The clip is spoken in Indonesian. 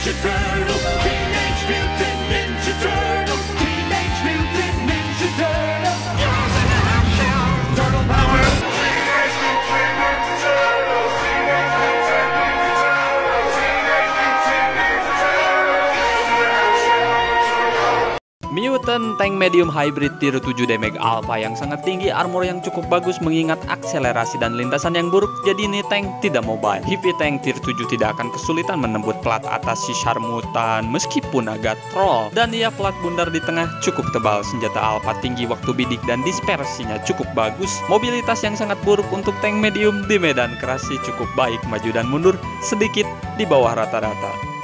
Ninja Turtles, Teenage Mutant Ninja Turtles, Teenage Mutant Ninja Turtles. Heroes in a nutshell. Turtle power. Teenage Mutant Ninja Turtles, Teenage Mutant Ninja Turtles, Teenage Mutant Ninja Turtles. Mutant Tank Medium Hybrid Tier 7 Damage Alpha yang sangat tinggi, armor yang cukup bagus mengingat akselerasi dan lintasan yang buruk, jadi ini tank tidak mobile. Heavy Tank Tier 7 tidak akan kesulitan menembus plat atas si Sharmutan meskipun agak troll. Dan ia plat bundar di tengah cukup tebal, senjata Alpha tinggi waktu bidik dan dispersinya cukup bagus. Mobilitas yang sangat buruk untuk tank medium di medan keras sih cukup baik, maju dan mundur sedikit di bawah rata-rata.